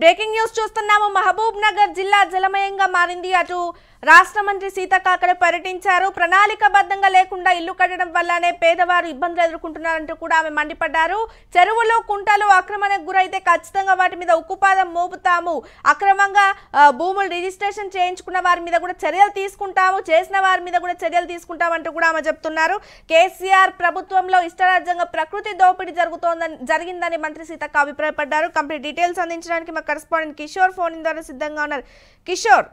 Breaking news చూస్తున్నాము. మహబూబ్ నగర్ జిల్లా జలమయంగా మారింది. అటు రాష్ట్ర మంత్రి సీతక్క అక్కడ పర్యటించారు. ప్రణాళికబద్ధంగా లేకుండా ఇల్లు కట్టడం వల్లనే పేదవారు ఇబ్బందులు ఎదుర్కొంటున్నారంటూ కూడా ఆమె మండిపడ్డారు. చెరువులు కుంటలు ఆక్రమణకు గురైతే ఖచ్చితంగా వాటి మీద ఉక్కుపాదం మోపుతాము, అక్రమంగా భూములు రిజిస్ట్రేషన్ చేయించుకున్న వారి మీద కూడా చర్యలు తీసుకుంటాము, చేసిన వారి మీద కూడా చర్యలు తీసుకుంటామంటూ కూడా ఆమె చెప్తున్నారు. కేసీఆర్ ప్రభుత్వంలో ఇష్టరాజ్యంగా ప్రకృతి దోపిడీ జరిగిందని మంత్రి సీతక్క అభిప్రాయపడ్డారు. కంప్లీట్ డీటెయిల్స్ అందించడానికి మా కరెస్పాండెంట్ కిషోర్ ఫోన్ ద్వారా సిద్ధంగా ఉన్నారు. కిషోర్,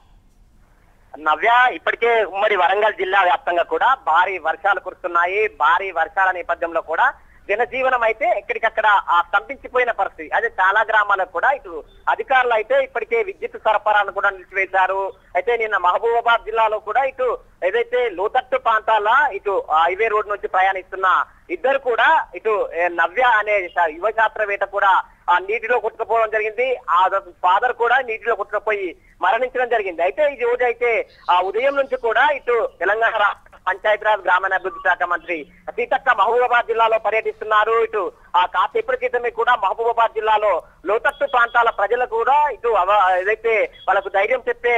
నవ్య, ఇప్పటికే ఉమ్మడి వరంగల్ జిల్లా వ్యాప్తంగా కూడా భారీ వర్షాలు కురుస్తున్నాయి. భారీ వర్షాల నేపథ్యంలో కూడా జనజీవనం అయితే ఎక్కడికక్కడ స్తంభించిపోయిన పరిస్థితి. అదే చాలా గ్రామాలకు కూడా ఇటు అధికారులు అయితే ఇప్పటికే విద్యుత్ సరఫరాను కూడా నిలిచివేశారు. అయితే నిన్న మహబూబాబాద్ జిల్లాలో కూడా ఇటు ఏదైతే లోతట్టు ప్రాంతాల ఇటు హైవే రోడ్ నుంచి ప్రయాణిస్తున్న ఇద్దరు కూడా ఇటు నవ్య అనే యువ శాస్త్రవేత్త కూడా ఆ నీటిలో కొట్టుకుపోవడం జరిగింది. ఆ ఫాదర్ కూడా నీటిలో కొట్టుకుపోయి మరణించడం జరిగింది. అయితే ఈ రోజు అయితే ఉదయం నుంచి కూడా ఇటు తెలంగాణ రాష్ట్ర పంచాయతీరాజ్ గ్రామీణాభివృద్ధి శాఖ మంత్రి సీతక్క మహబూబాబాద్ జిల్లాలో పర్యటిస్తున్నారు. ఇటు కాసేపటి క్రితమే కూడా మహబూబాబాద్ జిల్లాలో లోతట్టు ప్రాంతాల ప్రజలకు కూడా ఇటు ఏదైతే వాళ్ళకు ధైర్యం చెప్పే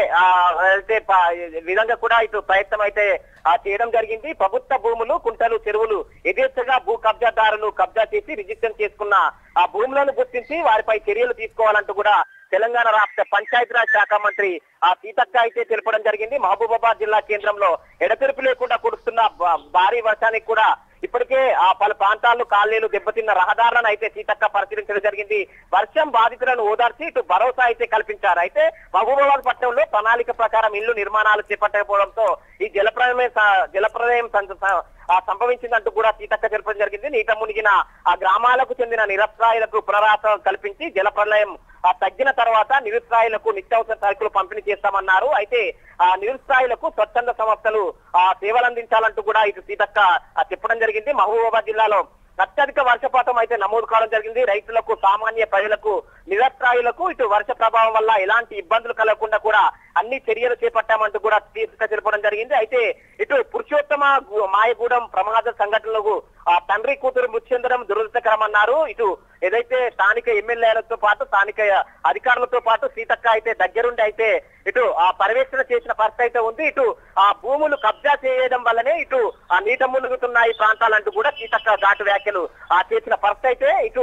విధంగా కూడా ఇటు ప్రయత్నం అయితే చేయడం జరిగింది. ప్రభుత్వ భూములు, కుంటలు, చెరువులు యథేచ్ఛగా భూ కబ్జాదారులు కబ్జా చేసి రిజిస్టర్ చేసుకున్న ఆ భూములను గుర్తించి వారిపై చర్యలు తీసుకోవాలంటూ కూడా తెలంగాణ రాష్ట్ర పంచాయతీరాజ్ శాఖ మంత్రి సీతక్క అయితే తెలపడం జరిగింది. మహబూబాబాద్ జిల్లా కేంద్రంలో ఎడతెరిపి లేకుండా కురుస్తున్న భారీ వర్షానికి కూడా ఇప్పటికే పలు ప్రాంతాల్లో కాలనీలు దెబ్బతిన్న రహదారులను అయితే సీతక్క పరిశీలించడం జరిగింది. వర్షం బాధితులను ఓదార్చి ఇటు భరోసా అయితే కల్పించారు. అయితే మహబూబాబాద్ పట్టణంలో ప్రణాళిక ప్రకారం ఇల్లు నిర్మాణాలు చేపట్టకపోవడంతో ఈ జలప్రలయం సంభవించిందంటూ కూడా సీతక్క తెలపడం జరిగింది. నీట మునిగిన ఆ గ్రామాలకు చెందిన నిరసరాయులకు పునరావాసం కల్పించి జలప్రలయం తగ్గిన తర్వాత నిరుత్సాయులకు నిత్యావసర సరుకులు పంపిణీ చేస్తామన్నారు. అయితే నిరుత్సాయులకు స్వచ్ఛంద సంస్థలు సేవలు అందించాలంటూ కూడా ఇటు సీతక్క చెప్పడం జరిగింది. మహబూబాబాద్ జిల్లాలో అత్యధిక వర్షపాతం అయితే నమోదు కావడం జరిగింది. రైతులకు, సామాన్య ప్రజలకు, నిరస్త్రాయులకు ఇటు వర్ష ప్రభావం వల్ల ఎలాంటి ఇబ్బందులు కలగకుండా కూడా అన్ని చర్యలు చేపట్టామంటూ కూడా తెలపడం జరిగింది. అయితే ఇటు పురుషోత్తమ మాయగూడెం ప్రమాద సంఘటనలకు తండ్రి కూతురు మృతి చెందడం దురదృష్టకరమన్నారు. ఇటు ఏదైతే స్థానిక ఎమ్మెల్యేలతో పాటు స్థానిక అధికారులతో పాటు సీతక్క అయితే దగ్గరుండి అయితే ఇటు పర్యవేక్షణ చేసిన పరిస్థితి అయితే ఉంది. ఇటు భూములు కబ్జా చేయడం వల్లనే ఇటు నీట మునుగుతున్న ఈ ప్రాంతాలంటూ కూడా సీతక్క ఘాటు వ్యాఖ్యలు చేసిన పరిస్థితి అయితే ఇటు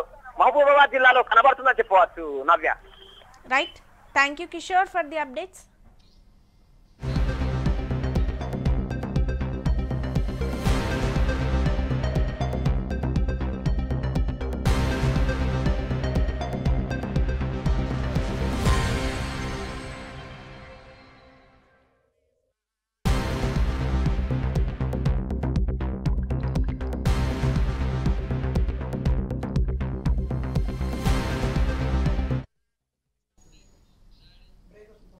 మహబూబాబాద్ జిల్లాలో కనబడుతుందని చెప్పవచ్చు. Navya, right. Thank you Kishore for the updates.